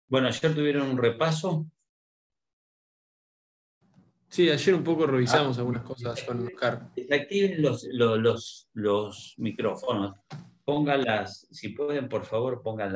Bueno, ayer tuvieron un repaso. Sí, ayer un poco revisamos algunas cosas con Oscar. Desactiven los micrófonos. Pónganlas, si pueden, por favor, pongan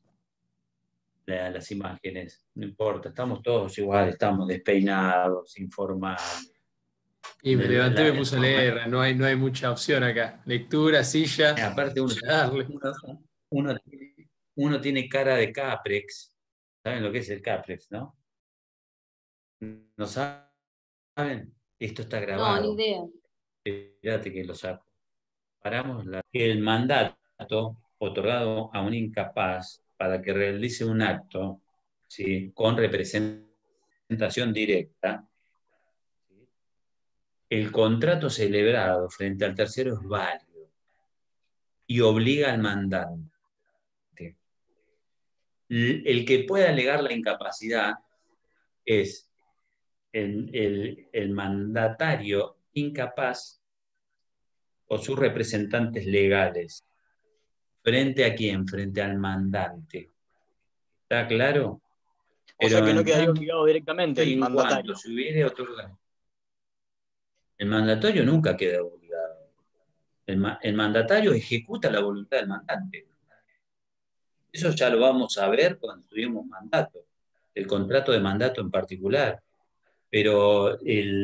las imágenes. No importa, estamos todos igual, estamos despeinados, informales. Y me levanté y me puse a leer, no hay mucha opción acá. Lectura, silla, Aparte, darle. uno, uno tiene cara de Caprex. ¿Saben lo que es el Caprex, no? ¿No saben? Esto está No, ni grabado. idea. Fíjate que lo saco. Paramos el mandato otorgado a un incapaz para que realice un acto, ¿sí?, con representación directa. El contrato celebrado frente al tercero es válido y obliga al mandante. El que pueda alegar la incapacidad es el mandatario incapaz o sus representantes legales. ¿Frente a quién? Frente al mandante. ¿Está claro? O sea Pero que no en quedaría tanto obligado directamente el y en cuanto mandatario. se hubiere otorgado, el mandatario nunca queda obligado. El mandatario ejecuta la voluntad del mandante. Eso ya lo vamos a ver cuando estudiemos mandato, el contrato de mandato en particular. Pero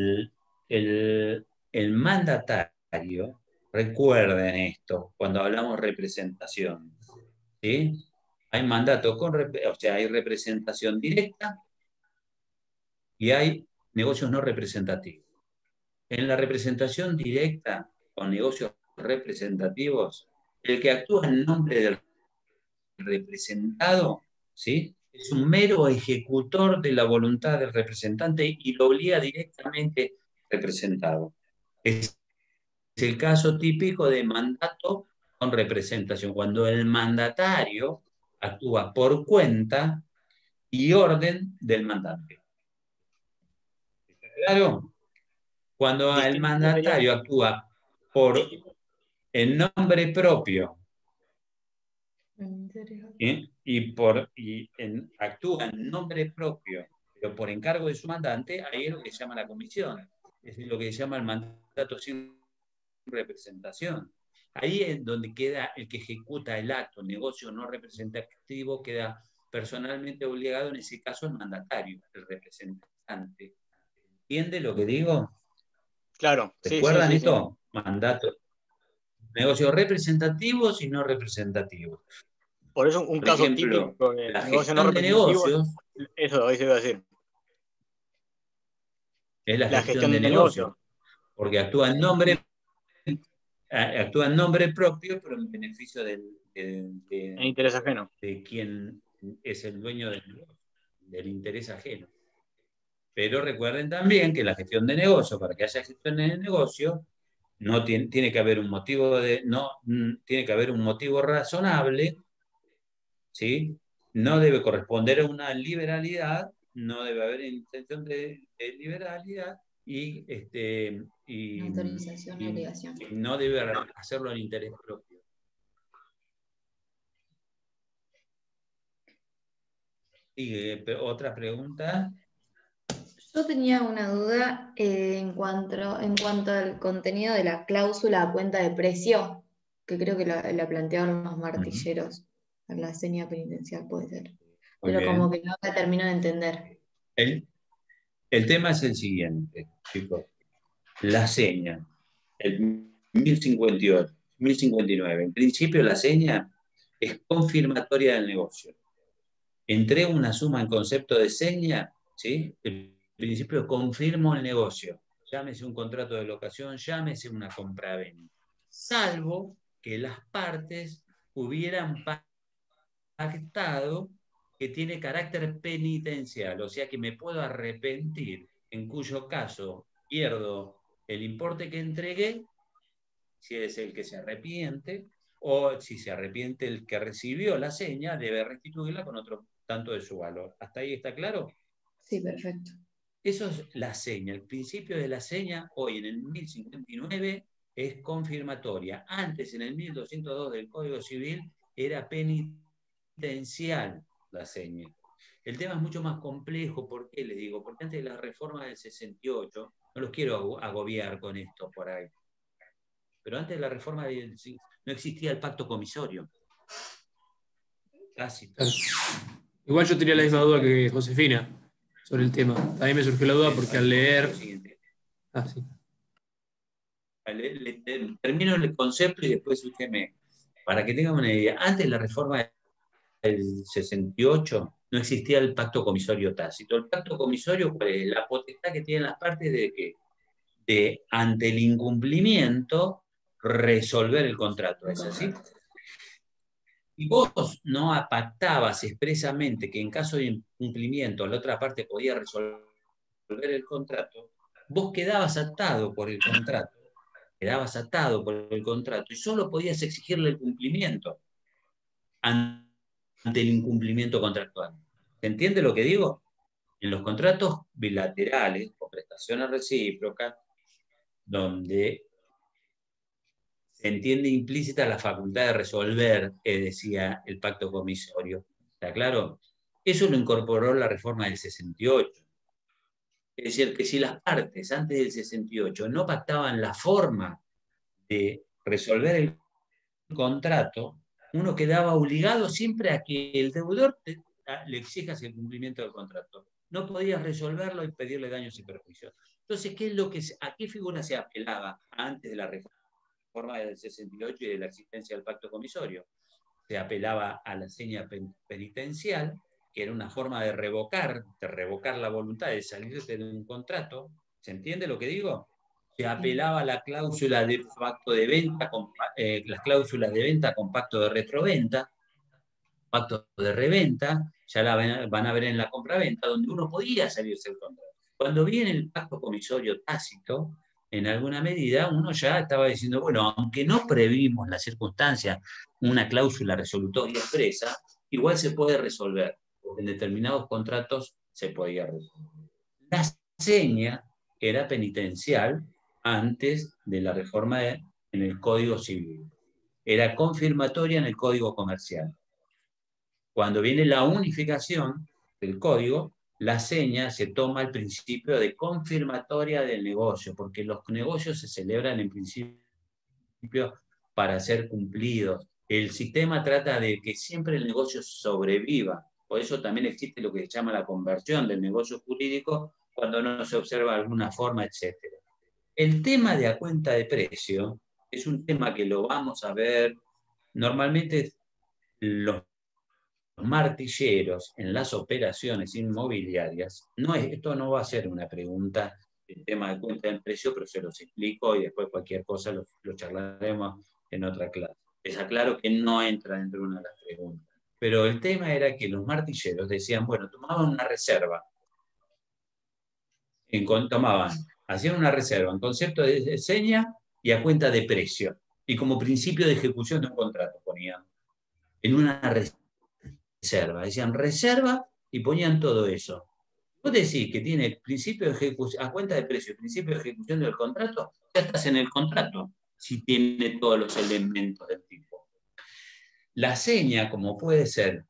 el mandatario, recuerden esto, cuando hablamos representación, ¿sí? Hay mandato o sea, hay representación directa y hay negocios no representativos. En la representación directa, con negocios representativos, el que actúa en nombre del representado, ¿sí?, es un mero ejecutor de la voluntad del representante y lo obliga directamente representado. Es el caso típico de mandato con representación, cuando el mandatario actúa por cuenta y orden del mandante. ¿Está claro? Cuando el mandatario actúa en nombre propio, actúa en nombre propio, pero por encargo de su mandante, ahí es lo que se llama la comisión, es lo que se llama el mandato sin representación. Ahí es donde queda el que ejecuta el acto, negocio no representativo, queda personalmente obligado, en ese caso el mandatario, el representante. ¿Entiende lo que digo? Claro, ¿Recuerdan sí. esto? Mandato. Negocios representativos y no representativos. Por eso un Por caso ejemplo, típico de la negocio no gestión de representativo, negocios eso se iba a decir. es la La gestión gestión de de negocio. negocios, porque actúa en nombre propio, pero en beneficio En interés ajeno. de quien es el dueño del interés ajeno. Pero recuerden también que la gestión de negocio, para que haya gestión de negocio, no tiene que haber un motivo tiene que haber un motivo razonable, ¿sí? No debe corresponder a una liberalidad, no debe haber intención de liberalidad y Autorización o obligación. no debe hacerlo en interés propio. ¿Otra pregunta? Yo tenía una duda en cuanto al contenido de la cláusula a cuenta de precio, que creo que la plantearon los martilleros, en la seña penitencial puede ser. Muy Pero bien. como que no la termino de entender. El tema es el siguiente, chicos. La seña, el 1058, 1059. En principio, la seña es confirmatoria del negocio. Entrego una suma en concepto de seña, ¿sí? El principio confirmo el negocio. Llámese un contrato de locación, llámese una compraventa. Salvo que las partes hubieran pactado que tiene carácter penitencial, o sea que me puedo arrepentir, en cuyo caso pierdo el importe que entregué, si es el que se arrepiente, o si se arrepiente el que recibió la seña, debe restituirla con otro tanto de su valor. ¿Hasta ahí está claro? Sí, perfecto. Eso es la seña. El principio de la seña, hoy en el 1059, es confirmatoria. Antes, en el 1202 del Código Civil, era penitencial la seña. El tema es mucho más complejo. ¿Por qué les digo? Porque antes de la reforma del 68, no los quiero agobiar con esto por ahí, pero antes de la reforma no existía el pacto comisorio. Tácito. Igual yo tenía la misma duda que Josefina sobre el tema. También me surgió la duda porque al leer... Sí. Termino el concepto y después usted para que tengan una idea, antes de la reforma del 68 no existía el pacto comisorio tácito. El pacto comisorio, ¿cuál es? La potestad que tienen las partes de que ante el incumplimiento resolver el contrato, ¿es así? Y vos no pactabas expresamente que en caso de incumplimiento la otra parte podía resolver el contrato, vos quedabas atado por el contrato y solo podías exigirle el cumplimiento ante el incumplimiento contractual. ¿Se entiende lo que digo? En los contratos bilaterales o prestaciones recíprocas, donde se entiende implícita la facultad de resolver, que decía el pacto comisorio. ¿Está claro? Eso lo incorporó la reforma del 68. Es decir, que si las partes antes del 68 no pactaban la forma de resolver el contrato, uno quedaba obligado siempre a que el deudor le exijas el cumplimiento del contrato. No podías resolverlo y pedirle daños y perjuicios. Entonces, ¿a qué figura se apelaba antes de la reforma del 68 y de la existencia del pacto comisorio? Se apelaba a la seña penitencial, que era una forma de revocar la voluntad de salirse de un contrato. ¿Se entiende lo que digo? Se apelaba a la cláusula de pacto de venta, las cláusulas de venta con pacto de retroventa, pacto de reventa, ya la van a ver en la compraventa, donde uno podía salirse del contrato. Cuando viene el pacto comisorio tácito, en alguna medida uno ya estaba diciendo, bueno, aunque no previmos la circunstancia, una cláusula resolutoria expresa, igual se puede resolver, porque en determinados contratos se podía resolver. La seña era penitencial antes de la reforma en el Código Civil. Era confirmatoria en el Código Comercial. Cuando viene la unificación del código, la seña se toma el principio de confirmatoria del negocio, porque los negocios se celebran en principio para ser cumplidos. El sistema trata de que siempre el negocio sobreviva. Por eso también existe lo que se llama la conversión del negocio jurídico cuando no se observa alguna forma, etc. El tema de a cuenta de precio es un tema que lo vamos a ver normalmente los martilleros en las operaciones inmobiliarias. Esto no va a ser una pregunta del tema de cuenta de precio, pero se los explico y después cualquier cosa lo charlaremos en otra clase. Les aclaro que no entra dentro de una de las preguntas. Pero el tema era que los martilleros decían, bueno, tomaban una reserva. Hacían una reserva en concepto de seña y a cuenta de precio. Y como principio de ejecución de un contrato ponían en una reserva. Decían reserva y ponían todo eso. Vos decís que tiene principio de ejecución, a cuenta de precio, principio de ejecución del contrato, ya estás en el contrato si tiene todos los elementos del tipo. La seña, como puede ser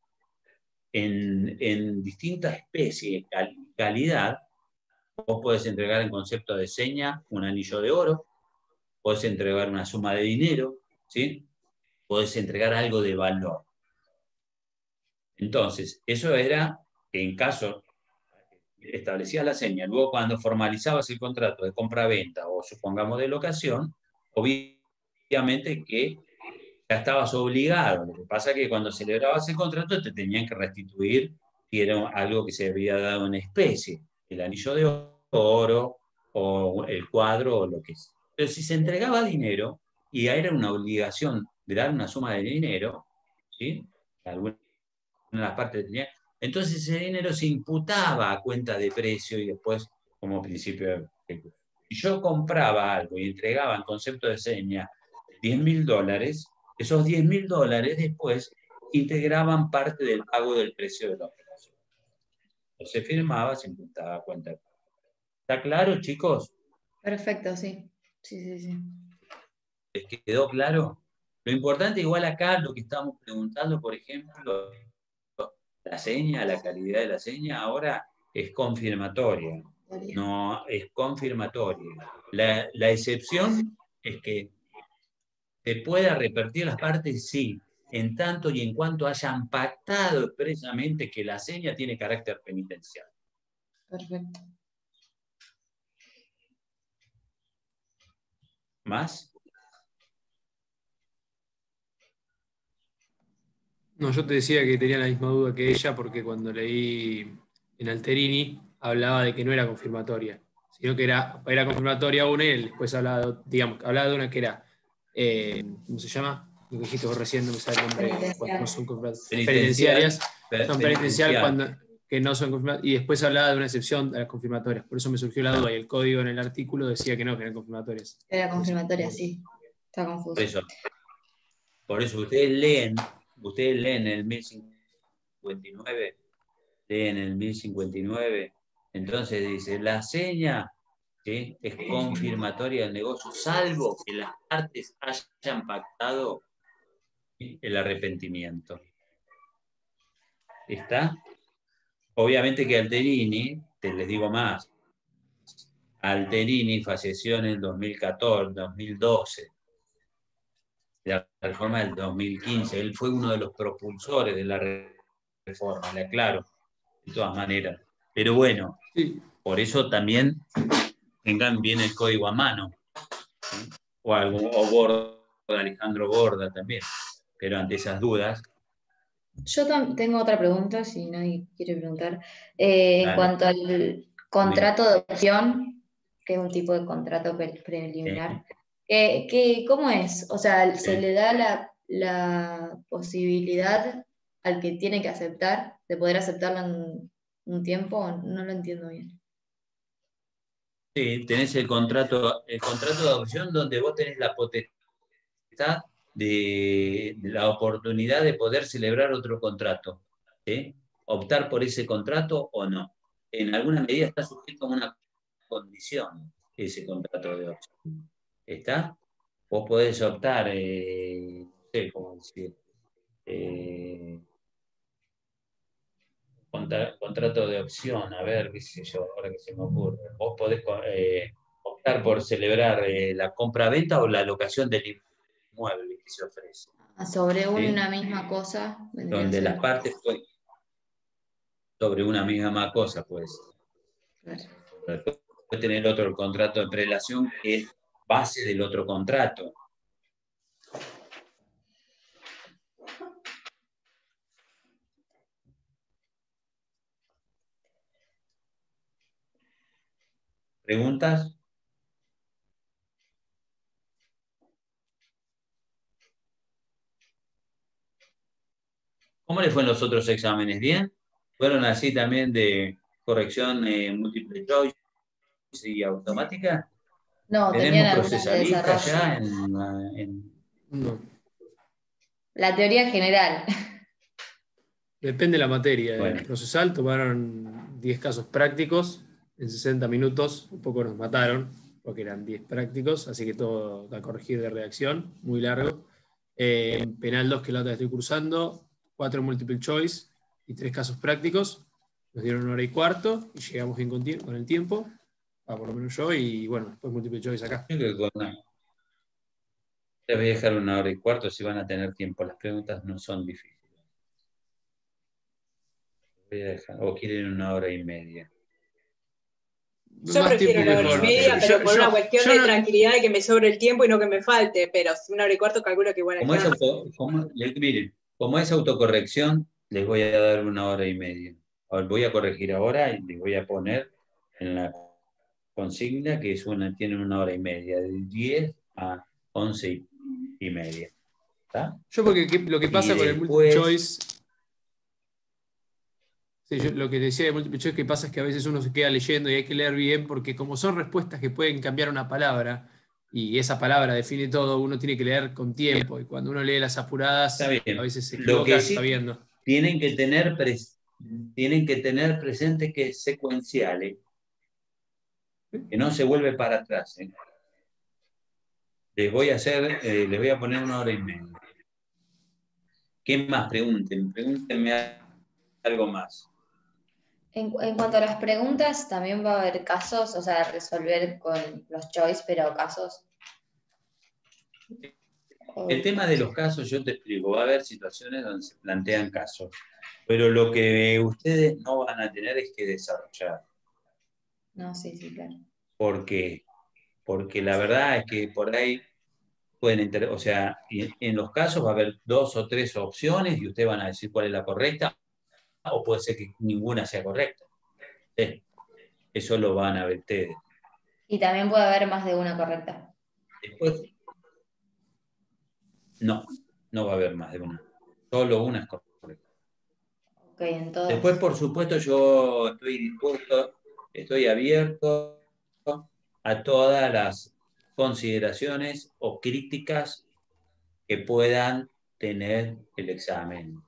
en distintas especies, calidad, vos podés entregar en concepto de seña un anillo de oro, podés entregar una suma de dinero, ¿sí? Podés entregar algo de valor. Entonces, eso era en caso establecías la seña, luego cuando formalizabas el contrato de compra-venta o supongamos de locación, obviamente que ya estabas obligado. Lo que pasa es que cuando celebrabas el contrato te tenían que restituir si era algo que se había dado en especie, el anillo de oro o el cuadro o lo que sea. Pero si se entregaba dinero y era una obligación de dar una suma de dinero, ¿sí? Alguna de las partes tenía, entonces ese dinero se imputaba a cuenta de precio y después como principio de ejecución. Si yo compraba algo y entregaba en concepto de seña $10.000, esos $10.000 después integraban parte del pago del precio de la operación. Entonces se firmaba, se imputaba a cuenta. ¿Está claro, chicos? Perfecto, sí. Sí. ¿Les quedó claro? Lo importante igual acá, lo que estamos preguntando, por ejemplo, la seña, la calidad de la seña ahora es confirmatoria. No, es confirmatoria. La excepción es que se pueda repetir las partes, sí, en tanto y en cuanto hayan pactado expresamente que la seña tiene carácter penitencial. Perfecto. ¿Más? No, yo te decía que tenía la misma duda que ella porque cuando leí en Alterini hablaba de que no era confirmatoria, sino que era confirmatoria una y él después hablaba, digamos, hablaba de una que era, ¿cómo se llama? Lo que dijiste vos recién, no me sale el nombre, cuando no son penitenciarias, son penitencial cuando que no son confirmatorias, y después hablaba de una excepción de las confirmatorias, por eso me surgió la duda, y el código en el artículo decía que no, que eran confirmatorias. Era confirmatoria, sí. Está confuso. Por eso ustedes leen el 1059, leen el 1059, entonces dice, la seña, ¿sí?, es confirmatoria del negocio, salvo que las partes hayan pactado el arrepentimiento. ¿Está? Obviamente que Alterini, te les digo más, Alterini falleció en el 2014, 2012, la reforma del 2015. Él fue uno de los propulsores de la reforma, le aclaro, de todas maneras. Pero bueno, sí, por eso también tengan bien el código a mano, ¿sí? O Borda, Alejandro Borda también. Pero ante esas dudas... Yo tengo otra pregunta, si nadie quiere preguntar. En cuanto al contrato de opción, que es un tipo de contrato preliminar, ¿cómo es? O sea, ¿se le da la posibilidad al que tiene que aceptar de poder aceptarlo en un tiempo? No lo entiendo bien. Sí, tenés el contrato de opción donde vos tenés la potestad de la oportunidad de poder celebrar otro contrato, ¿sí? Optar por ese contrato o no. En alguna medida está sujeto a una condición ese contrato de opción. ¿Está? Vos podés optar, no sé cómo decir, contrato de opción, a ver, qué sé yo, ahora que se me ocurre. Vos podés optar por celebrar la compra-venta o la locación del inmueble que se ofrece. Sobre ¿sí? una misma cosa. Donde las partes sobre una misma cosa, pues. Claro. Puede tener otro contrato de prelación que es base del otro contrato. ¿Preguntas? ¿Cómo le fue en los otros exámenes? ¿Bien? ¿Fueron así también de corrección múltiple choice y automática? No, tenían ¿Tenemos algunas de procesalistas ya desarrollo. No. La teoría general. Depende de la materia. Bueno. En procesal tomaron 10 casos prácticos en 60 minutos. Un poco nos mataron porque eran 10 prácticos, así que todo a corregir de redacción, muy largo. En penal 2, que es la otra que estoy cursando, 4 multiple choice y 3 casos prácticos. Nos dieron 1 hora y cuarto y llegamos bien con el tiempo, por lo menos yo, y bueno, después multiple choice acá. Les voy a dejar 1 hora y cuarto si van a tener tiempo. Las preguntas no son difíciles. Voy a dejar, o quieren 1 hora y media. Yo prefiero 1 hora y media, pero por una cuestión de tranquilidad de que me sobre el tiempo y no que me falte, pero 1 hora y cuarto calculo que igual miren, como es autocorrección, les voy a dar 1 hora y media. Voy a corregir ahora y les voy a poner en la consigna que tienen 1 hora y media, de 10 a 11 y media. ¿Está? Yo porque lo que pasa con el multiple choice... Sí, lo que decía de multiple choice que pasa es que a veces uno se queda leyendo y hay que leer bien porque como son respuestas que pueden cambiar una palabra y esa palabra define todo, uno tiene que leer con tiempo y cuando uno lee las apuradas a veces se equivoca lo que sí sabiendo. Tienen que tener presente que es secuencial, que no se vuelve para atrás. Les voy a poner 1 hora y media. ¿Qué más? Pregúntenme algo más. En cuanto a las preguntas, también va a haber casos, o sea, resolver con los choice, pero casos. El tema de los casos, yo te explico, va a haber situaciones donde se plantean casos, pero lo que ustedes no van a tener es que desarrollar. No, sí, claro. ¿Por qué? Porque la verdad es que por ahí pueden, o sea, en los casos va a haber 2 o 3 opciones y ustedes van a decir cuál es la correcta, o puede ser que ninguna sea correcta. Sí, eso lo van a ver ustedes. Y también puede haber más de una correcta. Después, no va a haber más de una. Solo una es correcta. Ok, entonces. Después, por supuesto, yo estoy dispuesto, estoy abierto a todas las consideraciones o críticas que puedan tener el examen.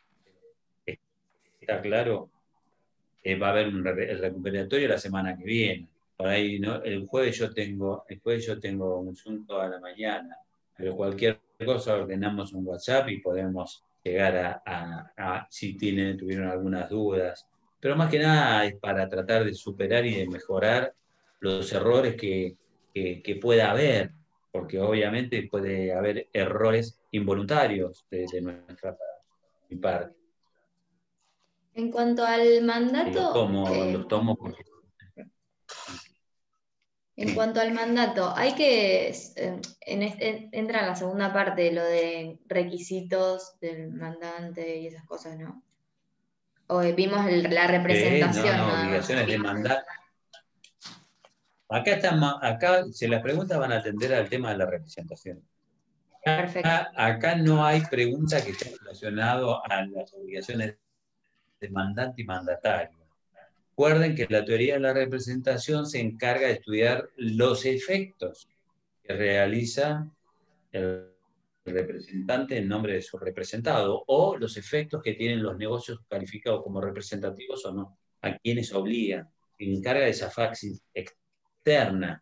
¿Está claro? Va a haber el recuperatorio la semana que viene. Por ahí, ¿no? El jueves yo tengo un asunto a la mañana, pero cualquier cosa ordenamos un WhatsApp y podemos llegar si tuvieron algunas dudas. Pero más que nada es para tratar de superar y de mejorar los errores que pueda haber, porque obviamente puede haber errores involuntarios de nuestra parte. En cuanto al mandato. Los tomo porque... En cuanto al mandato, hay que. Entra en la segunda parte lo de requisitos del mandante y esas cosas, ¿no? O vimos la representación. No, obligaciones de mandato. Acá, si las preguntas van a atender al tema de la representación. Perfecto. Acá no hay pregunta que esté relacionado a las obligaciones de mandante y mandatario. Recuerden que la teoría de la representación se encarga de estudiar los efectos que realiza el representante en nombre de su representado o los efectos que tienen los negocios calificados como representativos o no, a quienes obligan. Se encarga de esa faxis externa.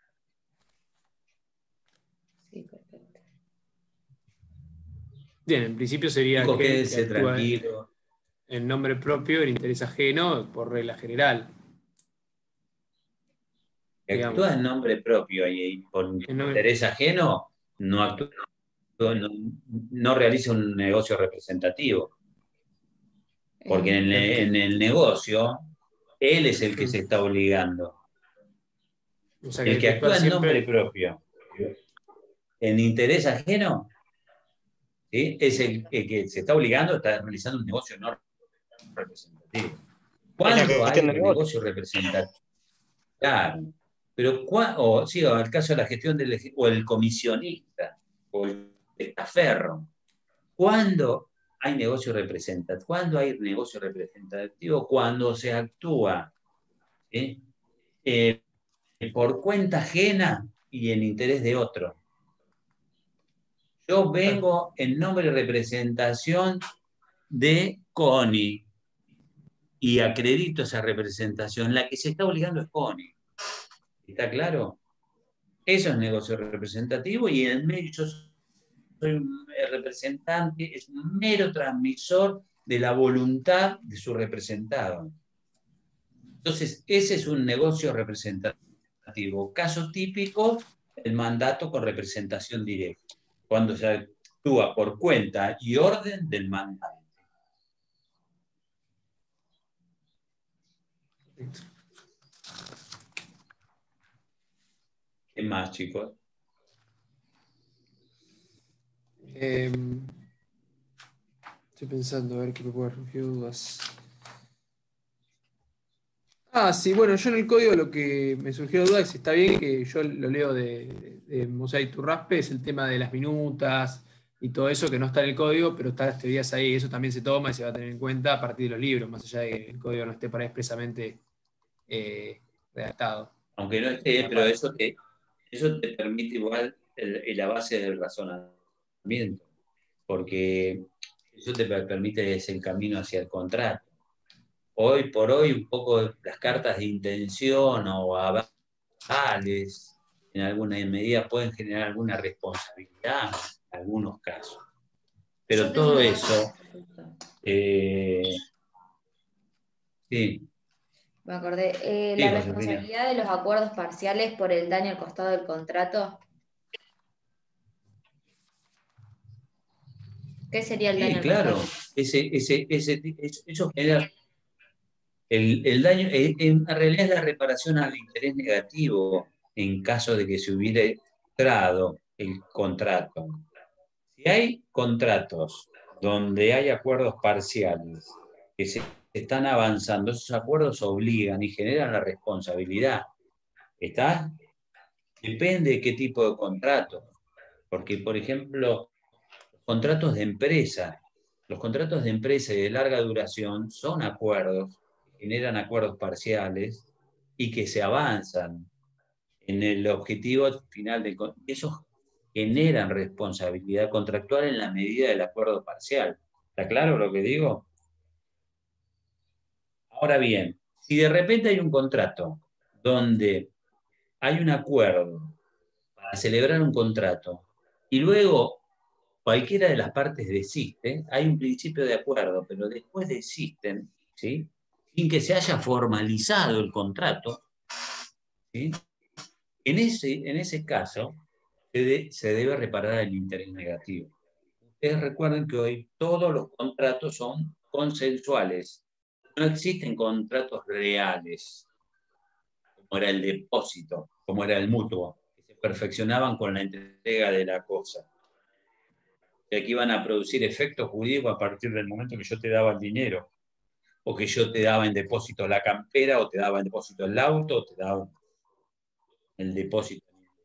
Sí, perfecto. Bien, en principio sería que actúa tranquilo. En nombre propio, en interés ajeno, por regla general. Que actúa en nombre propio y por interés ajeno, no realiza un negocio representativo. Porque en el negocio, él es el que se está obligando. O sea, el que actúa en nombre propio, en interés ajeno, ¿sí? Es el que se está obligando, está realizando un negocio no representativo. ¿Cuándo hay un negocio representativo? Claro. Pero el caso de la gestión o el comisionista, o el testaferro. ¿Cuándo hay negocio representativo? ¿Cuándo hay negocio representativo? Cuando se actúa por cuenta ajena y en interés de otro. Yo vengo en nombre de representación de CONI y acredito esa representación. La que se está obligando es CONI. ¿Está claro? Eso es negocio representativo y en medio yo soy un representante, es un mero transmisor de la voluntad de su representado. Entonces, ese es un negocio representativo. Caso típico, el mandato con representación directa, cuando se actúa por cuenta y orden del mandante. ¿Qué más, chicos? Estoy pensando a ver qué me puede surgir dudas. Sí, bueno, yo en el código lo que me surgió duda es si está bien que yo lo leo de Mosaic to Raspe, es el tema de las minutas y todo eso que no está en el código, pero están las teorías ahí, eso también se toma y se va a tener en cuenta a partir de los libros, más allá de que el código no esté para expresamente redactado. Aunque no esté, pero eso te permite igual la base del razonamiento, porque eso te permite ese camino hacia el contrato. Hoy por hoy, un poco las cartas de intención o avales, en alguna medida pueden generar alguna responsabilidad en algunos casos. Pero todo eso Sí. Me acordé. Sí, La Josefina. responsabilidad de los acuerdos parciales por el daño al costado del contrato. ¿Qué sería el daño Sí, al claro. costado? Eso genera el daño, en realidad es la reparación al interés negativo en caso de que se hubiera entrado el contrato. Si hay contratos donde hay acuerdos parciales que se están avanzando, esos acuerdos obligan y generan la responsabilidad. ¿Está? Depende de qué tipo de contrato. Porque, por ejemplo, contratos de empresa. Los contratos de empresa y de larga duración son acuerdos, generan acuerdos parciales y que se avanzan en el objetivo final del contrato. Esos generan responsabilidad contractual en la medida del acuerdo parcial. ¿Está claro lo que digo? Ahora bien, si de repente hay un contrato donde hay un acuerdo para celebrar un contrato y luego cualquiera de las partes desiste, hay un principio de acuerdo, pero después desisten, ¿sí? Sin que se haya formalizado el contrato, ¿sí? En ese caso, se debe reparar el interés negativo. Ustedes recuerden que hoy todos los contratos son consensuales. No existen contratos reales, como era el depósito, como era el mutuo, que se perfeccionaban con la entrega de la cosa. De que iban a producir efectos jurídicos a partir del momento que yo te daba el dinero, o que yo te daba en depósito la campera, o te daba en depósito el auto, o te daba el depósito.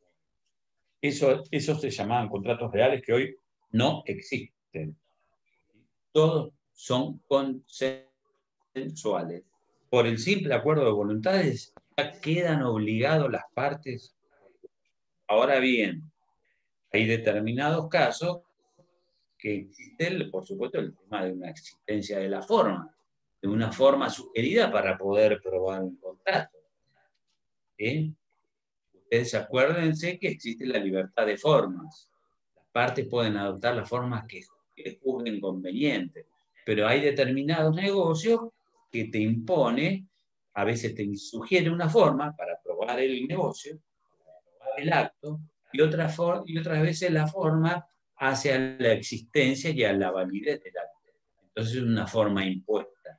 Esos se llamaban contratos reales que hoy no existen. Todos son consensuales. Por el simple acuerdo de voluntades, ya quedan obligados las partes. Ahora bien, hay determinados casos que existe, por supuesto, el tema de una existencia de la forma, de una forma sugerida para poder probar un contrato. ¿Sí? Ustedes acuérdense que existe la libertad de formas. Las partes pueden adoptar las formas que les juzguen convenientes, pero hay determinados negocios que te impone, a veces te sugiere una forma para probar el negocio, para probar el acto, y otras veces la forma hacia la existencia y a la validez del acto. Entonces es una forma impuesta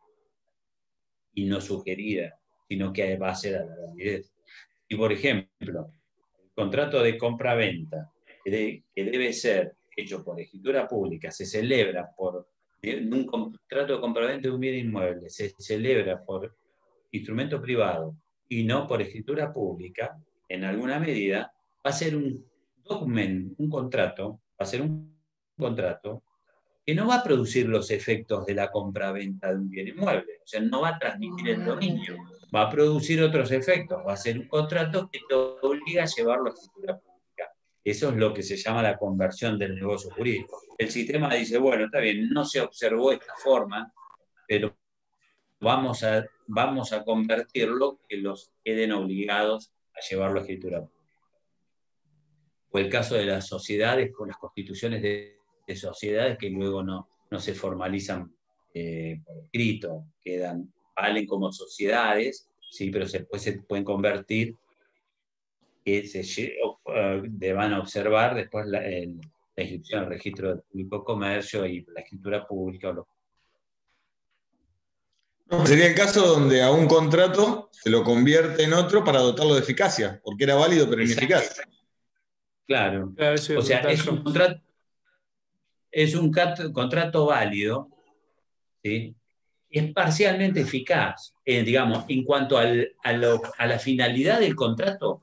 y no sugerida, sino que va a ser a la validez. Y por ejemplo, el contrato de compra-venta, que debe ser hecho por escritura pública, se celebra en un contrato de compra-venta de un bien inmueble, se celebra por instrumento privado y no por escritura pública, en alguna medida, va a ser un documento, un contrato, va a ser un contrato que no va a producir los efectos de la compra-venta de un bien inmueble, o sea, no va a transmitir el dominio, va a producir otros efectos, va a ser un contrato que te obliga a llevarlo a escritura pública. Eso es lo que se llama la conversión del negocio jurídico. El sistema dice, bueno, está bien, no se observó esta forma, pero vamos a convertirlo, que los queden obligados a llevarlo a escritura pública. O el caso de las sociedades, con las constituciones de sociedades que luego no se formalizan por escrito, valen como sociedades, ¿sí? Pero después se pueden convertir, que van a observar después la inscripción al registro del público comercio y la escritura pública. No, sería el caso donde a un contrato se lo convierte en otro para dotarlo de eficacia, porque era válido pero ineficaz. Claro. O sea, es un contrato válido, ¿sí? Es parcialmente eficaz, digamos, en cuanto a la finalidad del contrato,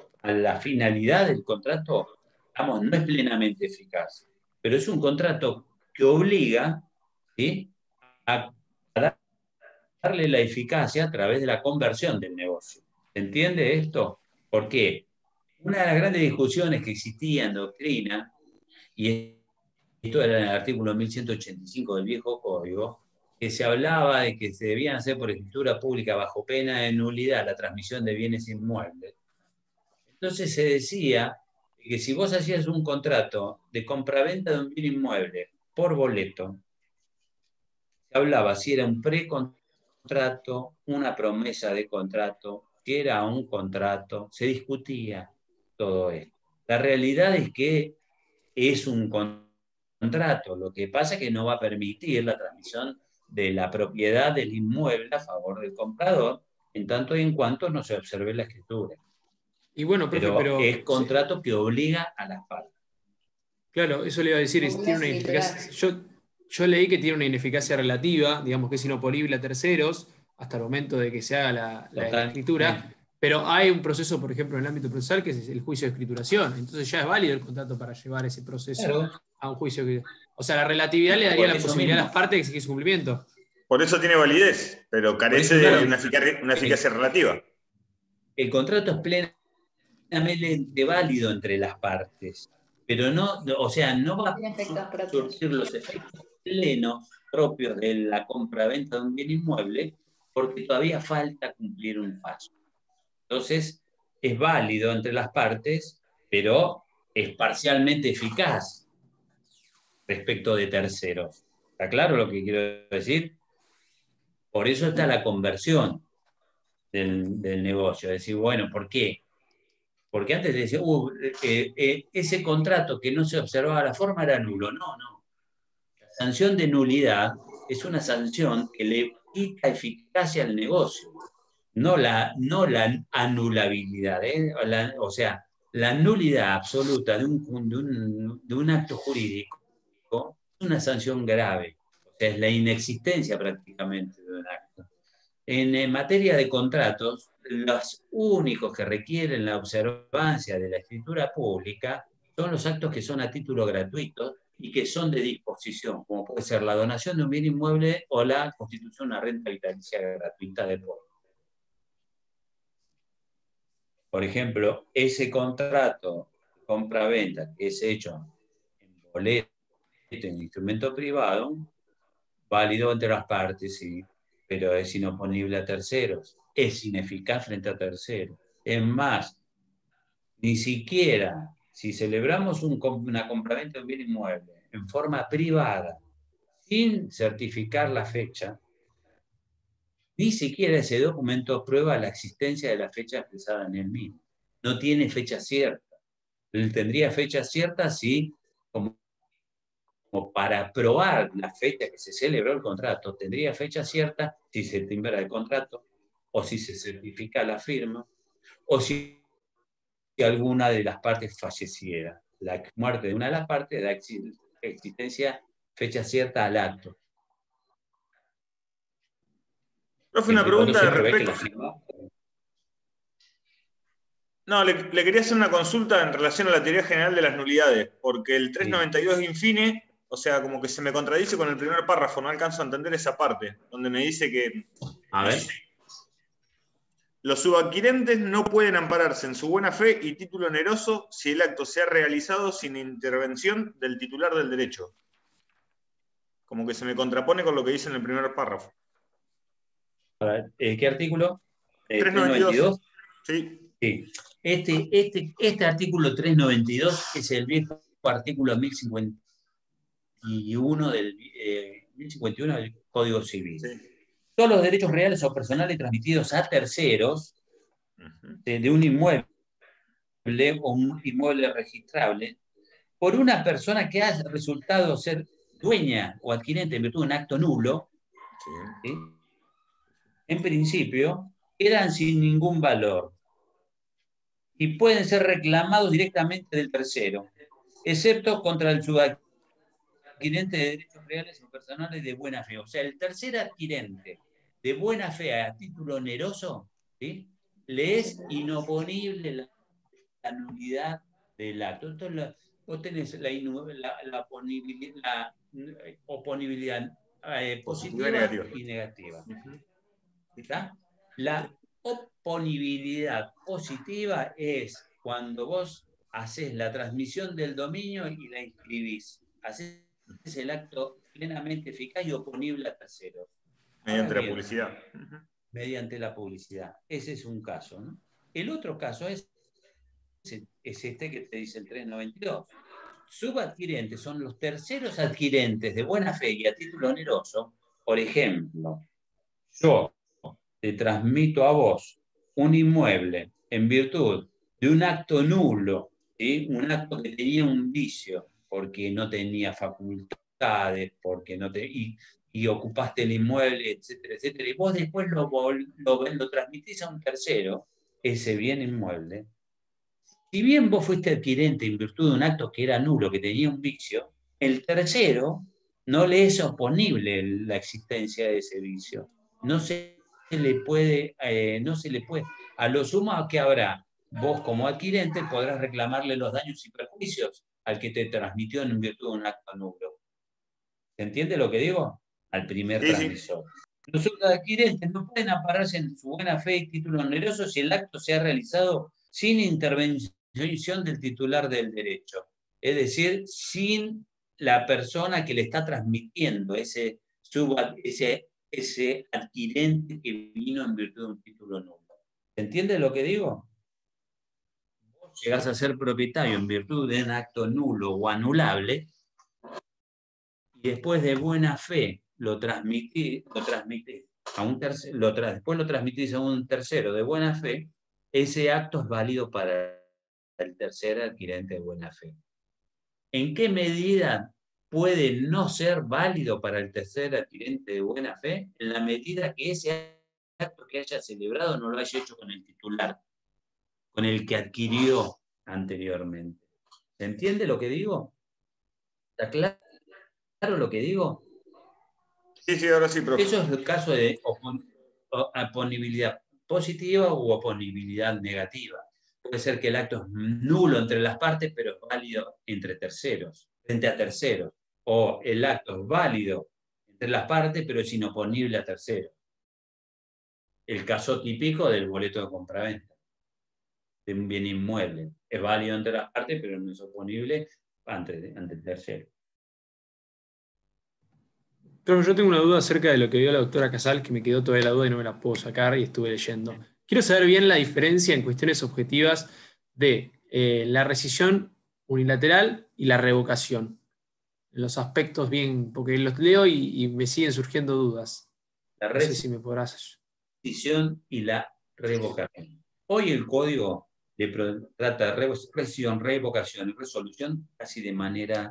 digamos, no es plenamente eficaz, pero es un contrato que obliga, ¿sí?, a darle la eficacia a través de la conversión del negocio. ¿Se entiende esto? ¿Por qué? Una de las grandes discusiones que existía en doctrina, y esto era en el artículo 1185 del viejo código, que se hablaba de que se debían hacer por escritura pública bajo pena de nulidad la transmisión de bienes inmuebles. Entonces se decía que si vos hacías un contrato de compraventa de un bien inmueble por boleto, se hablaba si era un precontrato contrato, una promesa de contrato, que era un contrato, se discutía todo esto. La realidad es que es un contrato, lo que pasa es que no va a permitir la transmisión de la propiedad del inmueble a favor del comprador, en tanto y en cuanto no se observe la escritura. Y bueno, profe, pero es contrato que obliga a las partes. Claro, eso le iba a decir, tiene una ineficacia. Yo leí que tiene una ineficacia relativa, digamos que es inoponible a terceros hasta el momento de que se haga la escritura, pero hay un proceso, por ejemplo, en el ámbito procesal, que es el juicio de escrituración. Entonces ya es válido el contrato para llevar ese proceso a un juicio. O sea, la relatividad le daría la posibilidad a las partes de exigir su cumplimiento. Por eso tiene validez, pero carece de una eficacia relativa. El contrato es plenamente válido entre las partes, pero no va a surtir los efectos plenos propios de la compra-venta de un bien inmueble, porque todavía falta cumplir un paso. Entonces, es válido entre las partes, pero es parcialmente eficaz respecto de terceros. ¿Está claro lo que quiero decir? Por eso está la conversión del negocio. Es decir, bueno, ¿por qué? Porque antes decía, ese contrato que no se observaba la forma era nulo. No. La sanción de nulidad es una sanción que le quita eficacia al negocio, no la anulabilidad. O sea, la nulidad absoluta de un acto jurídico es una sanción grave. O sea, es la inexistencia prácticamente de un acto. En materia de contratos, los únicos que requieren la observancia de la escritura pública son los actos que son a título gratuito y que son de disposición, como puede ser la donación de un bien inmueble o la constitución de una renta vitalicia gratuita de por. Por ejemplo, ese contrato de compra-venta que es hecho en boleto, en instrumento privado, válido entre las partes, sí, pero es inoponible a terceros, es ineficaz frente a terceros. Es más, ni siquiera si celebramos una compraventa de un bien inmueble en forma privada, sin certificar la fecha, ni siquiera ese documento prueba la existencia de la fecha expresada en el mismo. No tiene fecha cierta. Él tendría fecha cierta si, como para probar la fecha que se celebró el contrato, tendría fecha cierta si se timbra el contrato, o si se certifica la firma, o si alguna de las partes falleciera. La muerte de una de las partes da existencia, fecha cierta al acto. Profe, una pregunta respecto. No, le quería hacer una consulta en relación a la teoría general de las nulidades, porque el 392 infine, o sea, como que se me contradice con el primer párrafo, no alcanzo a entender esa parte, donde me dice que los subadquirentes no pueden ampararse en su buena fe y título oneroso si el acto se ha realizado sin intervención del titular del derecho. Como que se me contrapone con lo que dice en el primer párrafo. ¿Qué artículo? 392. Sí. Este artículo 392 es el viejo artículo 1051 del Código Civil. Sí. Todos los derechos reales o personales transmitidos a terceros de un inmueble o un inmueble registrable por una persona que ha resultado ser dueña o adquirente en virtud de un acto nulo, ¿sí? En principio, quedan sin ningún valor y pueden ser reclamados directamente del tercero, excepto contra el subadquirente de derechos reales o personales de buena fe. O sea, el tercer adquirente de buena fe a título oneroso, ¿sí?, le es inoponible la nulidad del acto. Entonces, vos tenés la oponibilidad positiva y negativa. ¿Está? La oponibilidad positiva es cuando vos haces la transmisión del dominio y la inscribís. Haces el acto plenamente eficaz y oponible a terceros. Mediante la publicidad. Mediante la publicidad. Ese es un caso, ¿no? El otro caso es este que te dice el 392. Subadquirentes son los terceros adquirentes de buena fe y a título oneroso. Por ejemplo, yo te transmito a vos un inmueble en virtud de un acto nulo, ¿sí? Un acto que tenía un vicio, porque no tenía facultades, porque no te, y ocupaste el inmueble, etcétera, etcétera, y vos después lo transmitís a un tercero, ese bien inmueble. Si bien vos fuiste adquirente en virtud de un acto que era nulo, que tenía un vicio, el tercero no le es oponible la existencia de ese vicio. No se le puede, a lo sumo que habrá, vos como adquirente podrás reclamarle los daños y perjuicios al que te transmitió en virtud de un acto nulo. ¿Se entiende lo que digo? Al primer transmisor. Los adquirentes no pueden ampararse en su buena fe y título oneroso si el acto se ha realizado sin intervención del titular del derecho. Es decir, sin la persona que le está transmitiendo ese adquirente que vino en virtud de un título nulo. ¿Se entiende lo que digo? Vos llegás a ser propietario en virtud de un acto nulo o anulable y después de buena fe lo transmitís a un tercero, después lo transmitís a un tercero de buena fe, ese acto es válido para el tercer adquirente de buena fe. ¿En qué medida puede no ser válido para el tercer adquirente de buena fe? En la medida que ese acto que haya celebrado no lo haya hecho con el titular, con el que adquirió anteriormente. ¿Se entiende lo que digo? ¿Está claro lo que digo? Sí, ahora sí, profe. Eso es el caso de oponibilidad positiva u oponibilidad negativa. Puede ser que el acto es nulo entre las partes, pero es válido entre terceros, frente a terceros. O el acto es válido entre las partes, pero es inoponible a terceros. El caso típico del boleto de compraventa de un bien inmueble. Es válido entre las partes, pero no es oponible ante el tercero. Pero yo tengo una duda acerca de lo que dio la doctora Casal, que me quedó todavía la duda y no me la puedo sacar y estuve leyendo. Quiero saber bien la diferencia en cuestiones objetivas de la rescisión unilateral y la revocación. En los aspectos bien, porque los leo y me siguen surgiendo dudas. No sé si me podrás. Rescisión y la revocación. Hoy el código trata de rescisión, revocación y resolución casi de manera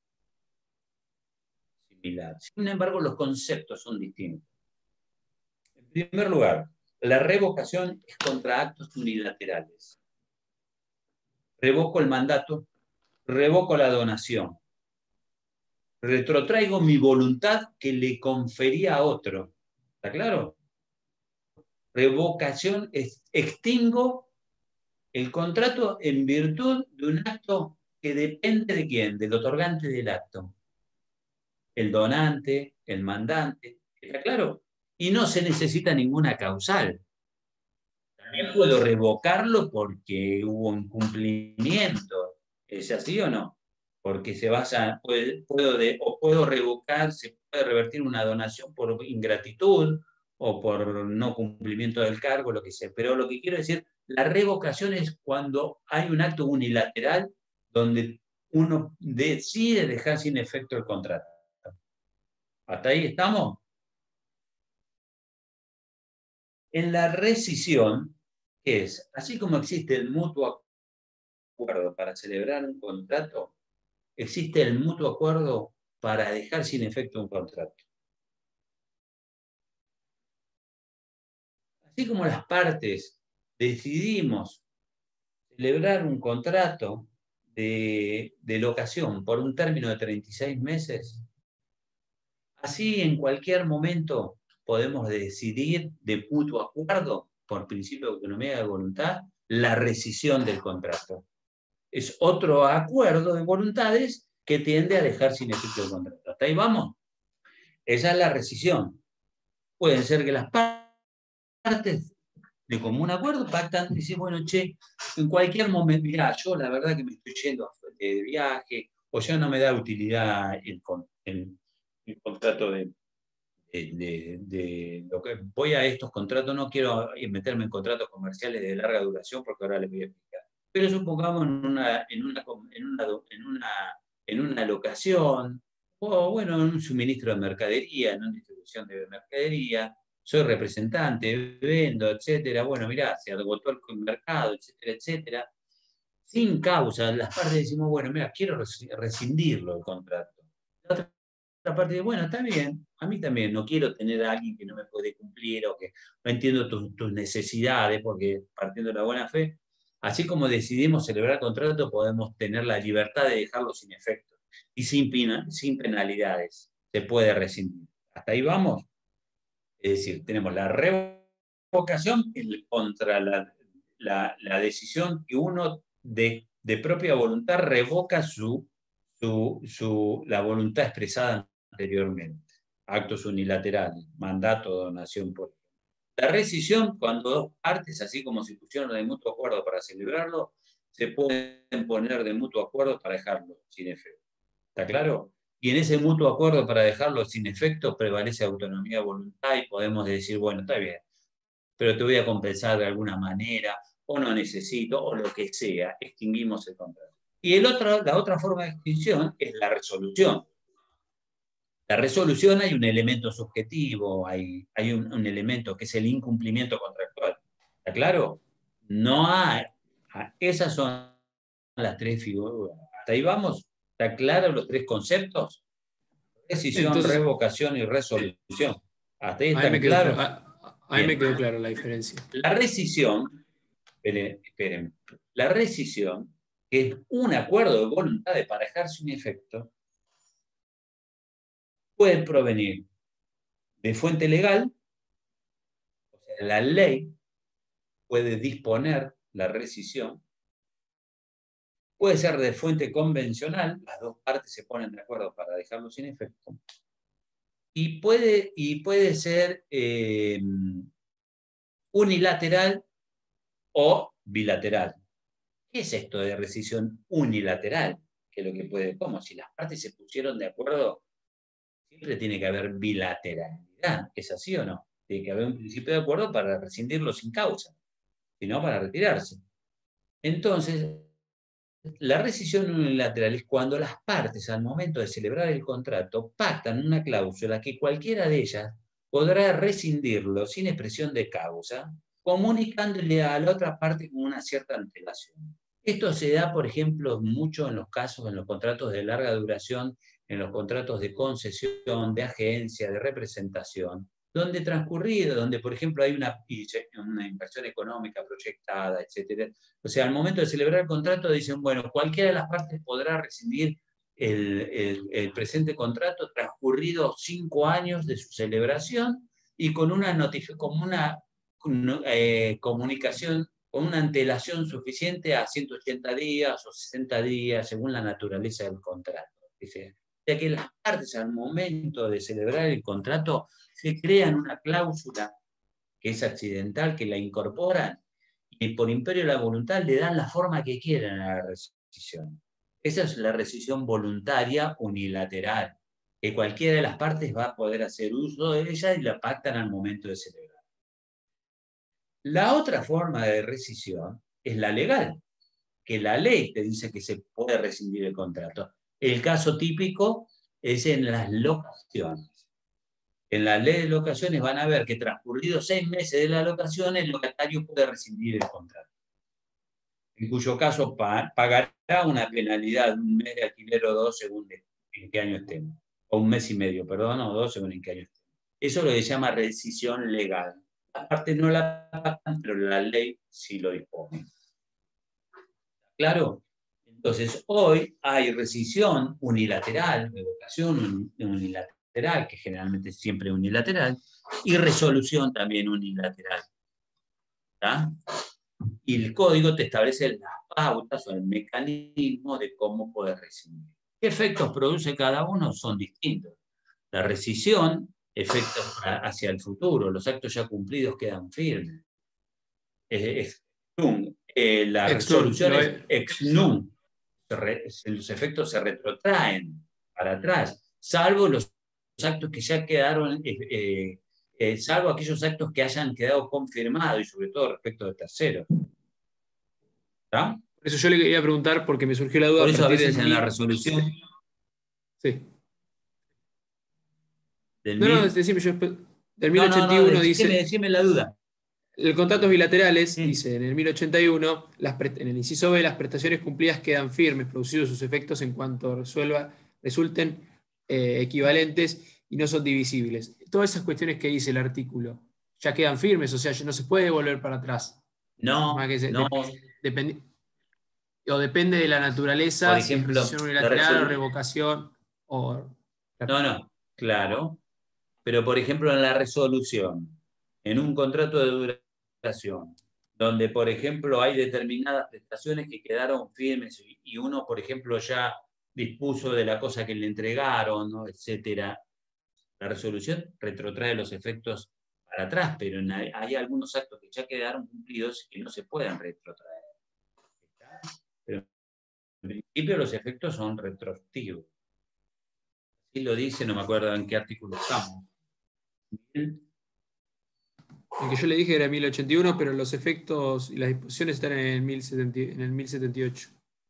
similar. Sin embargo, los conceptos son distintos. En primer lugar, la revocación es contra actos unilaterales. Revoco el mandato, revoco la donación, retrotraigo mi voluntad que le confería a otro. ¿Está claro? Revocación es extingo el contrato en virtud de un acto que depende de quién, del otorgante del acto. El donante, el mandante, ¿está claro? Y no se necesita ninguna causal. También puedo revocarlo porque hubo incumplimiento. ¿Es así o no? Porque se basa, puedo revocar, se puede revertir una donación por ingratitud o por no cumplimiento del cargo, lo que sea. Pero lo que quiero decir, la revocación es cuando hay un acto unilateral donde uno decide dejar sin efecto el contrato. ¿Hasta ahí estamos? En la rescisión, es, así como existe el mutuo acuerdo para celebrar un contrato, existe el mutuo acuerdo para dejar sin efecto un contrato. Así como las partes decidimos celebrar un contrato de locación por un término de 36 meses, así en cualquier momento podemos decidir de mutuo acuerdo, por principio de autonomía de voluntad, la rescisión del contrato. Es otro acuerdo de voluntades que tiende a dejar sin efecto el contrato. ¿Hasta ahí vamos? Esa es la rescisión. Pueden ser que las partes de común acuerdo pactan y dicen, bueno, che, en cualquier momento, mirá, yo la verdad que me estoy yendo de viaje, o ya no me da utilidad el contrato de lo que voy a estos contratos, no quiero meterme en contratos comerciales de larga duración porque ahora les voy a explicar. Pero supongamos en una locación, o bueno, en un suministro de mercadería, en una distribución de mercadería, soy representante, vendo, etcétera. Bueno, mirá, se agotó el mercado, etcétera, etcétera. Sin causa, las partes decimos, bueno, mira, quiero rescindirlo el contrato. La otra parte dice, bueno, está bien, a mí también, no quiero tener a alguien que no me puede cumplir o que no entiendo tus necesidades, porque partiendo de la buena fe, así como decidimos celebrar contrato, podemos tener la libertad de dejarlo sin efecto y sin penalidades. Se puede rescindir. ¿Hasta ahí vamos? Es decir, tenemos la revocación contra la decisión que uno de propia voluntad revoca la voluntad expresada anteriormente. Actos unilaterales, mandato, donación, por ejemplo. La rescisión, cuando dos partes, así como se pusieron de mutuo acuerdo para celebrarlo, se pueden poner de mutuo acuerdo para dejarlo sin efecto. ¿Está claro? Y en ese mutuo acuerdo para dejarlo sin efecto prevalece autonomía de voluntad y podemos decir, bueno, está bien, pero te voy a compensar de alguna manera, o no necesito, o lo que sea, extinguimos el contrato. Y la otra forma de extinción es la resolución. La resolución hay un elemento subjetivo, hay un elemento que es el incumplimiento contractual. ¿Está claro? No hay. Esas son las tres figuras. ¿Hasta ahí vamos? ¿Está claro los tres conceptos? Rescisión, Entonces, revocación y resolución. ¿Hasta ahí está me claro? A mí me quedó claro la diferencia. La rescisión, esperen, la rescisión, que es un acuerdo de voluntad de parejar sin efecto, puede provenir de fuente legal, o sea, la ley puede disponer la rescisión, puede ser de fuente convencional, las dos partes se ponen de acuerdo para dejarlo sin efecto, y puede ser unilateral o bilateral. ¿Qué es esto de rescisión unilateral? Que es lo que puede, ¿cómo? Si las partes se pusieron de acuerdo, siempre tiene que haber bilateralidad. ¿Es así o no? Tiene que haber un principio de acuerdo para rescindirlo sin causa, sino para retirarse. Entonces, la rescisión unilateral es cuando las partes, al momento de celebrar el contrato, pactan una cláusula que cualquiera de ellas podrá rescindirlo sin expresión de causa, comunicándole a la otra parte con una cierta antelación. Esto se da, por ejemplo, mucho en los casos, en los contratos de larga duración, en los contratos de concesión, de agencia, de representación, donde, por ejemplo, hay una inversión económica proyectada, etc. O sea, al momento de celebrar el contrato dicen, bueno, cualquiera de las partes podrá rescindir el presente contrato transcurridos 5 años de su celebración y con una comunicación, con una antelación suficiente a 180 días o 60 días, según la naturaleza del contrato. Dice, o sea que las partes al momento de celebrar el contrato se crean una cláusula que es accidental, que la incorporan y por imperio de la voluntad le dan la forma que quieran a la rescisión. Esa es la rescisión voluntaria unilateral, que cualquiera de las partes va a poder hacer uso de ella y la pactan al momento de celebrar. La otra forma de rescisión es la legal, que la ley te dice que se puede rescindir el contrato. El caso típico es en las locaciones. En la ley de locaciones van a ver que transcurridos 6 meses de la locación, el locatario puede rescindir el contrato. En cuyo caso pagará una penalidad de 1 mes de alquiler o 2 según en qué año estemos. O 1 mes y medio, perdón, o 2 según en qué año estemos. Eso es lo que se llama rescisión legal. Las partes no la pagan, pero la ley sí lo dispone. ¿Claro? Entonces, hoy hay rescisión unilateral, revocación unilateral, que generalmente es siempre unilateral, y resolución también unilateral. ¿Está? Y el código te establece las pautas o el mecanismo de cómo poder rescindir. ¿Qué efectos produce cada uno? Son distintos. La rescisión, efectos hacia el futuro, los actos ya cumplidos quedan firmes. La resolución es ex nunc. Los efectos se retrotraen para atrás, salvo los actos que ya quedaron, salvo aquellos actos que hayan quedado confirmados y sobre todo respecto de terceros. ¿Está? Por eso yo le quería preguntar, porque me surgió la duda. Por eso a veces en la resolución... Sí. Del no, decime yo. Del 1081 dice... Decime la duda. El contratos bilaterales, dice en el 1081, en el inciso B, las prestaciones cumplidas quedan firmes, producidos sus efectos en cuanto resulten equivalentes y no son divisibles. Todas esas cuestiones que dice el artículo ya quedan firmes, o sea, no se puede volver para atrás. No. Depende de la naturaleza, por ejemplo, si es decisión unilateral o revocación. No, claro. Pero, por ejemplo, en la resolución, en un contrato de duración, donde, por ejemplo, hay determinadas prestaciones que quedaron firmes y uno, por ejemplo, ya dispuso de la cosa que le entregaron, ¿no? Etcétera, la resolución retrotrae los efectos para atrás, pero hay algunos actos que ya quedaron cumplidos y que no se pueden retrotraer. Pero en principio los efectos son retroactivos. Así lo dice, no me acuerdo en qué artículo estamos. El que yo le dije era 1081, pero los efectos y las disposiciones están en el 1078.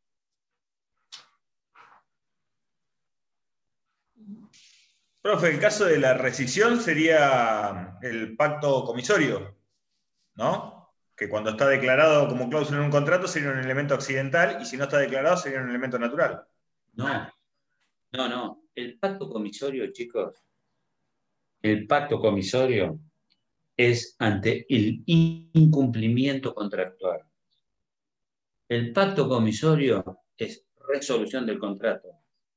Profe, el caso de la rescisión sería el pacto comisorio, ¿no? Que cuando está declarado como cláusula en un contrato sería un elemento accidental y si no está declarado sería un elemento natural. No. El pacto comisorio, chicos, el pacto comisorio es ante el incumplimiento contractual. El pacto comisorio es resolución del contrato.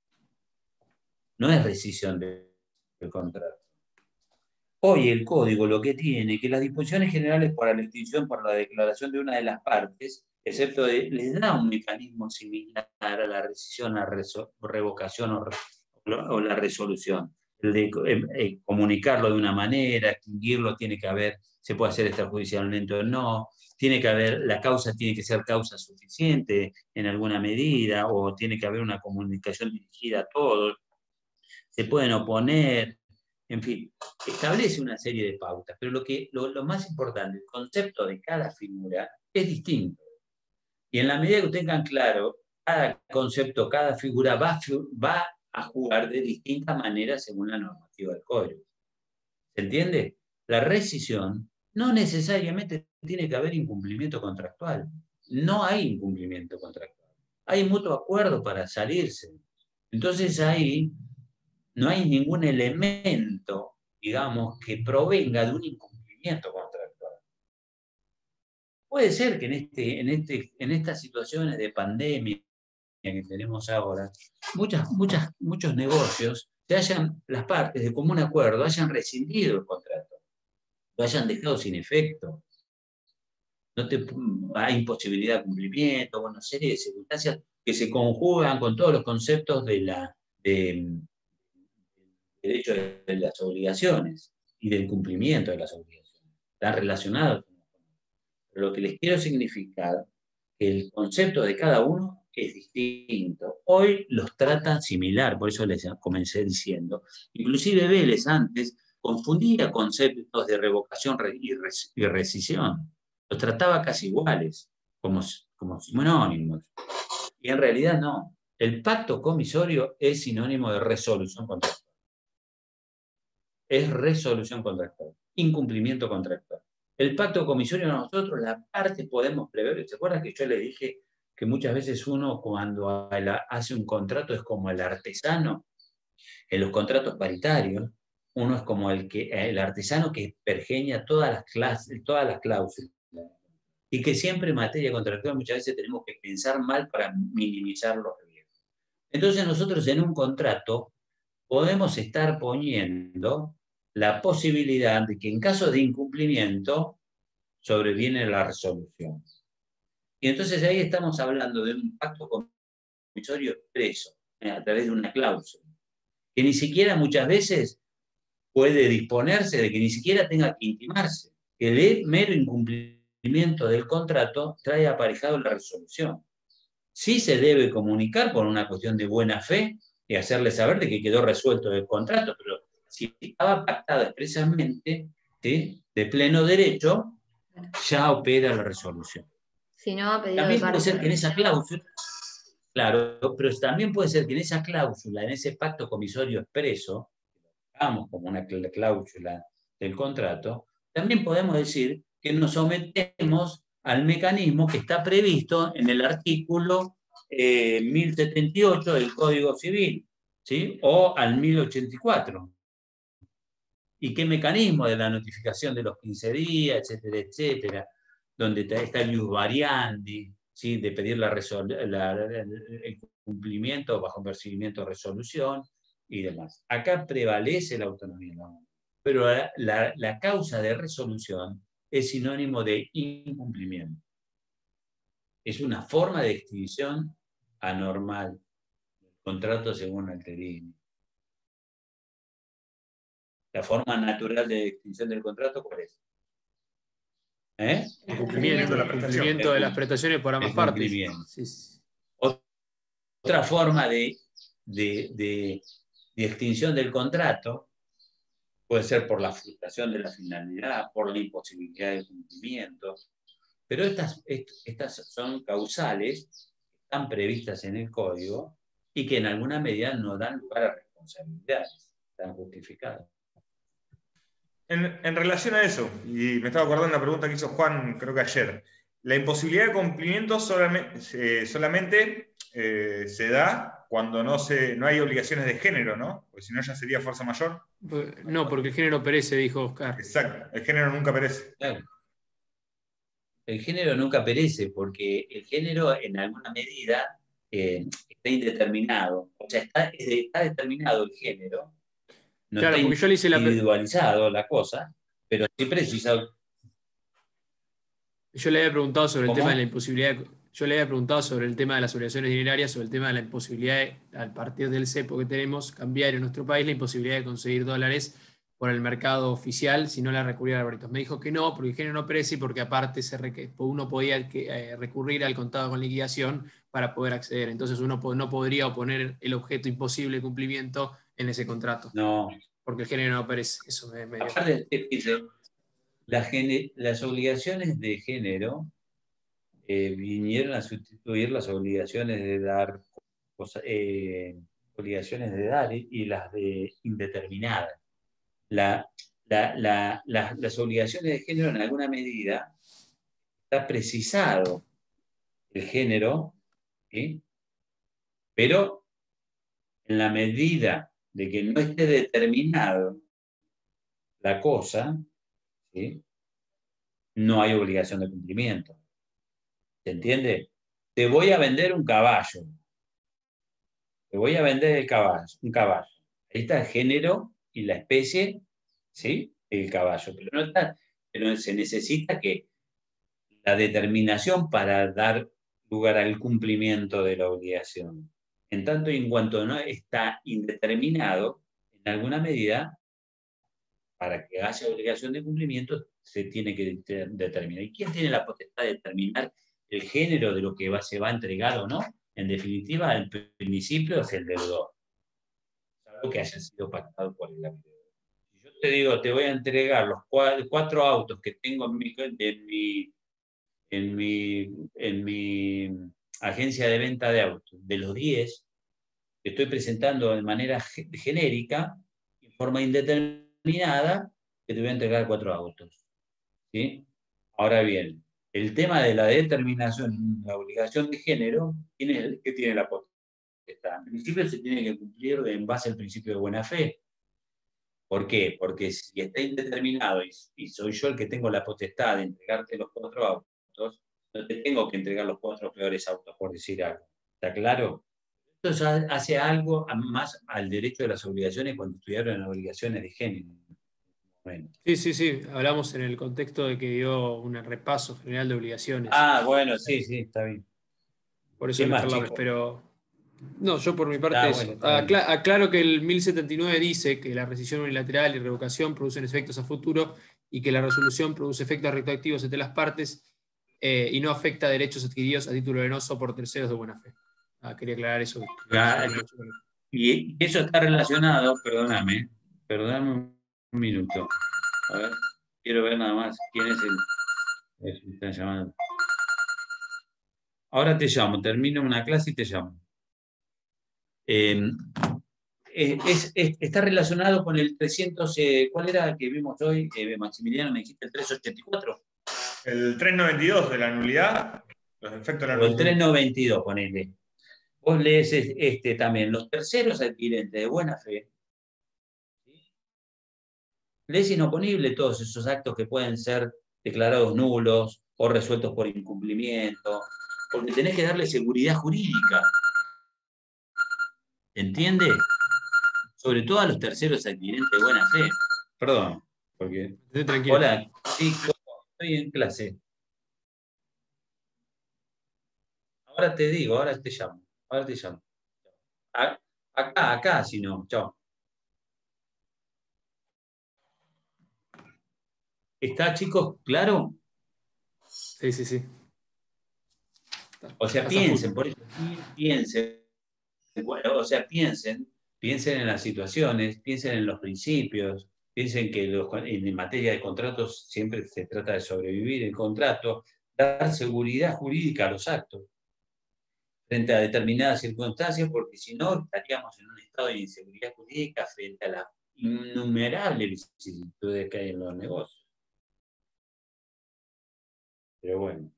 No es rescisión del contrato. Hoy el código lo que tiene que las disposiciones generales para la extinción por la declaración de una de las partes, excepto les da un mecanismo similar a la rescisión, la revocación o la resolución. El de comunicarlo de una manera, extinguirlo, tiene que haber, se puede hacer extrajudicialmente o no, tiene que haber, la causa tiene que ser causa suficiente en alguna medida, o tiene que haber una comunicación dirigida a todos, se pueden oponer, en fin, establece una serie de pautas, pero lo más importante, el concepto de cada figura es distinto. Y en la medida que tengan claro, cada concepto, cada figura va a jugar de distintas maneras según la normativa del código. ¿Se entiende? La rescisión no necesariamente tiene que haber incumplimiento contractual. No hay incumplimiento contractual. Hay mutuo acuerdo para salirse. Entonces ahí no hay ningún elemento, digamos, que provenga de un incumplimiento contractual. Puede ser que en estas situaciones de pandemia que tenemos ahora, muchos negocios las partes de común acuerdo hayan rescindido el contrato, lo hayan dejado sin efecto. Hay imposibilidad de cumplimiento, una serie de circunstancias que se conjugan con todos los conceptos del derecho de las obligaciones y del cumplimiento de las obligaciones. Están relacionados. Pero lo que les quiero significar que el concepto de cada uno es distinto. Hoy los tratan similar, por eso les comencé diciendo. Inclusive Vélez antes confundía conceptos de revocación y rescisión. Los trataba casi iguales, como sinónimos. Y en realidad no. El pacto comisorio es sinónimo de resolución contractual. Es resolución contractual, incumplimiento contractual. El pacto comisorio nosotros, la parte podemos prever. ¿Se acuerdan que yo les dije que muchas veces uno cuando hace un contrato es como el artesano? En los contratos paritarios, uno es como el artesano que pergeña todas las cláusulas. Y que siempre en materia contractual muchas veces tenemos que pensar mal para minimizar los riesgos. Entonces nosotros en un contrato podemos estar poniendo la posibilidad de que en caso de incumplimiento sobreviene la resolución. Y entonces ahí estamos hablando de un pacto comisorio expreso, a través de una cláusula, que ni siquiera muchas veces puede disponerse de que ni siquiera tenga que intimarse. El mero incumplimiento del contrato trae aparejado la resolución. Sí se debe comunicar por una cuestión de buena fe y hacerle saber de que quedó resuelto el contrato, pero si estaba pactado expresamente, ¿sí?, de pleno derecho, ya opera la resolución. Si no, también puede ser que en esa cláusula, claro, pero también puede ser que en esa cláusula, en ese pacto comisorio expreso, digamos como una cláusula del contrato, también podemos decir que nos sometemos al mecanismo que está previsto en el artículo 1078 del Código Civil, ¿sí? O al 1084. ¿Y qué mecanismo de la notificación de los 15 días, etcétera, etcétera? Donde está el ius variandi, ¿sí? De pedir el cumplimiento bajo percibimiento de resolución y demás. Acá prevalece la autonomía, ¿no? Pero la causa de resolución es sinónimo de incumplimiento. Es una forma de extinción anormal del contrato según Alterini. La forma natural de extinción del contrato, ¿cuál es? El cumplimiento de las prestaciones por ambas partes. Sí. Otra forma de extinción del contrato puede ser por la frustración de la finalidad, por la imposibilidad de cumplimiento, pero estas son causales, están previstas en el código y que en alguna medida no dan lugar a responsabilidades, están justificadas. En relación a eso, y me estaba acordando de una pregunta que hizo Juan, creo que ayer, la imposibilidad de cumplimiento solamente se da cuando no hay obligaciones de género, ¿no? Porque si no ya sería fuerza mayor. No, porque el género perece, dijo Oscar. Exacto, el género nunca perece. Claro. El género nunca perece, porque el género en alguna medida está indeterminado. O sea, está determinado el género. No claro, está porque yo le hice individualizado la cosa, pero sí precisa. Yo le había preguntado sobre el ¿Cómo? tema de la imposibilidad. Yo le había preguntado sobre el tema de las obligaciones dinerarias, sobre el tema de la imposibilidad, al partir del cepo que tenemos, cambiar en nuestro país la imposibilidad de conseguir dólares por el mercado oficial si no la recurría a arboritos. Me dijo que no, porque el género no perece y porque aparte uno podía recurrir al contado con liquidación para poder acceder. Entonces uno no podría oponer el objeto imposible de cumplimiento en ese contrato. No. Porque el género no perece. Eso me dio. Aparte, las obligaciones de género vinieron a sustituir las obligaciones de dar y las de indeterminada. Las obligaciones de género en alguna medida está precisado el género, ¿sí? Pero en la medida de que no esté determinado la cosa, ¿sí? No hay obligación de cumplimiento. ¿Se entiende? Te voy a vender un caballo. Te voy a vender un caballo. Ahí está el género y la especie, ¿sí? El caballo. Pero se necesita que la determinación para dar lugar al cumplimiento de la obligación. En tanto y en cuanto no está indeterminado, en alguna medida, para que haya obligación de cumplimiento, se tiene que determinar. ¿Y quién tiene la potestad de determinar el género de lo que se va a entregar o no? En definitiva, el principio es el deudor. Salvo que haya sido pactado por el acreedor. Si yo te digo, te voy a entregar los 4 autos que tengo en mi agencia de venta de autos, de los 10 que estoy presentando de manera genérica, en forma indeterminada, que te voy a entregar 4 autos. ¿Sí? Ahora bien, el tema de la determinación, la obligación de género, ¿quién es el que tiene la potestad? En principio se tiene que cumplir en base al principio de buena fe. ¿Por qué? Porque si está indeterminado y soy yo el que tengo la potestad de entregarte los 4 autos, no te tengo que entregar los 4 peores autos, por decir algo. ¿Está claro? Esto ya hace algo más al derecho de las obligaciones cuando estudiaron las obligaciones de género. Bueno. Sí. Hablamos en el contexto de que dio un repaso general de obligaciones. Ah, bueno, sí, está bien. Por eso lo charlamos, pero... No, yo por mi parte eso. Bueno, aclaro que el 1079 dice que la rescisión unilateral y revocación producen efectos a futuro y que la resolución produce efectos retroactivos entre las partes y no afecta a derechos adquiridos a título venoso por terceros de buena fe. Quería aclarar eso. Y eso está relacionado, perdóname un minuto. A ver, quiero ver nada más quién es el que está llamando. Ahora te llamo, termino una clase y te llamo. está relacionado con el 300, ¿cuál era el que vimos hoy? Maximiliano, me dijiste el 384. El 392 de la nulidad, los efectos de la nulidad. O el 392, ponele. Vos lees también, los terceros adquirentes de buena fe. Lees inoponible todos esos actos que pueden ser declarados nulos o resueltos por incumplimiento, porque tenés que darle seguridad jurídica. ¿Entiende? Sobre todo a los terceros adquirentes de buena fe. Perdón, porque... Hola, sí, estoy en clase. Ahora te digo, ahora te llamo. Acá, si no, chao. ¿Está, chicos, claro? Sí. O sea, piensen, por eso, piensen. O sea, piensen en las situaciones, piensen en los principios, piensen que en materia de contratos siempre se trata de sobrevivir el contrato, dar seguridad jurídica a los actos frente a determinadas circunstancias, porque si no estaríamos en un estado de inseguridad jurídica frente a las innumerables vicisitudes que hay en los negocios. Pero bueno.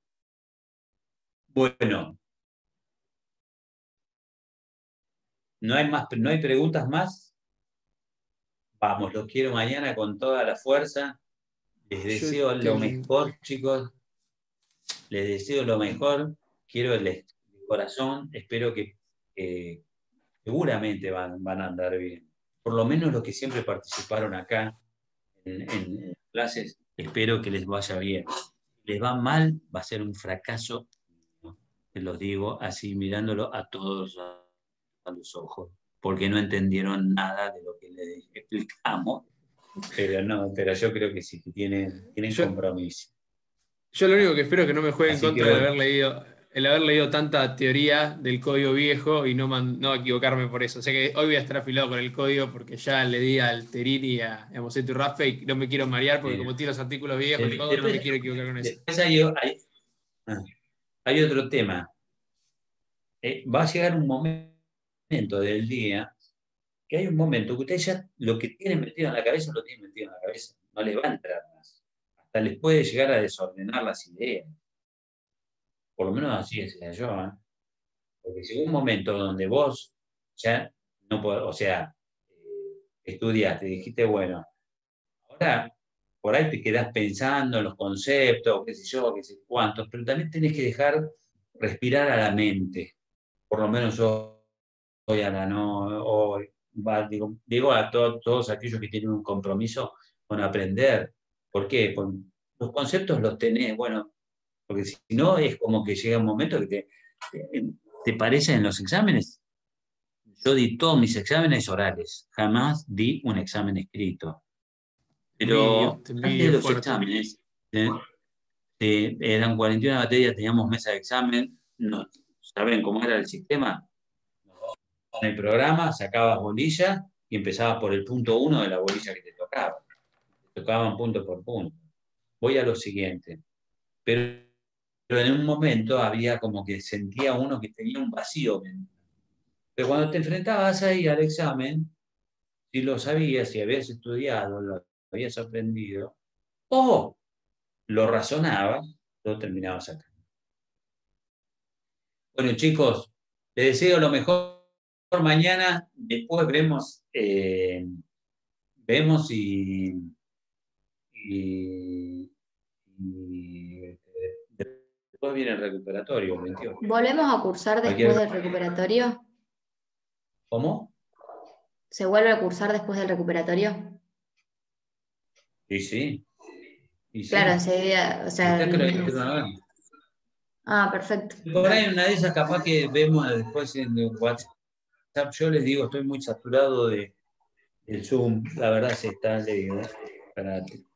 ¿No hay preguntas más? Vamos, los quiero mañana con toda la fuerza. Les deseo lo mejor, chicos. Les deseo lo mejor. Quiero el corazón. Espero que seguramente van a andar bien. Por lo menos los que siempre participaron acá en clases, espero que les vaya bien. Si les va mal, va a ser un fracaso. Te los digo así, mirándolo a todos a los ojos, porque no entendieron nada de lo que les explicamos, pero yo creo que sí, que tienen compromiso. Yo lo único que espero es que no me juegue en contra de haber leído tanta teoría del código viejo y no equivocarme por eso. O sea que hoy voy a estar afilado con el código porque ya le di al Terini, a Moseto y Rafa y no me quiero marear porque como tiene los artículos viejos y todo, no me quiero equivocar con eso. Después hay otro tema. Va a llegar un momento del día que hay un momento que ustedes ya lo que tienen metido en la cabeza lo tienen metido en la cabeza. No les va a entrar más. Hasta les puede llegar a desordenar las ideas. Por lo menos así decía yo. Porque llegó un momento donde vos ya no podés, o sea, estudiaste, dijiste, bueno, ahora por ahí te quedás pensando en los conceptos, qué sé yo, qué sé cuántos, pero también tenés que dejar respirar a la mente. Por lo menos yo hoy a la no, digo a todos aquellos que tienen un compromiso con aprender. ¿Por qué? Porque los conceptos los tenés, bueno, porque si no es como que llega un momento que te parece en los exámenes. Yo di todos mis exámenes orales, jamás di un examen escrito. Pero antes de los exámenes, eran 41 materias, teníamos mesa de examen, no, ¿saben cómo era el sistema? En el programa sacabas bolilla y empezabas por el punto 1 de la bolilla que te tocaba. Te tocaban punto por punto. Voy a lo siguiente. Pero en un momento había como que sentía uno que tenía un vacío mental. Pero cuando te enfrentabas ahí al examen, si lo sabías, si habías estudiado, lo habías aprendido, o lo razonabas, lo terminabas acá. Bueno, chicos, les deseo lo mejor mañana. Después vemos y después viene el recuperatorio, el 28. ¿Volvemos a cursar después del recuperatorio? ¿Cómo? ¿Se vuelve a cursar después del recuperatorio? Sí. Claro, enseguida, o sea... perfecto. Por ahí en una de esas capaz que vemos después en WhatsApp, yo les digo, estoy muy saturado del Zoom, la verdad se está, le digo, para